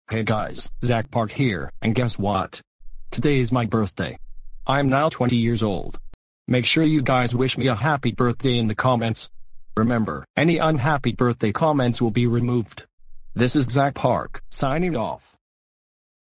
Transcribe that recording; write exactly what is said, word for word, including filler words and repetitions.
Hey guys, Zach Park here, and guess what? Today is my birthday. I'm now twenty years old. Make sure you guys wish me a happy birthday in the comments. Remember, any unhappy birthday comments will be removed. This is Zach Park, signing off.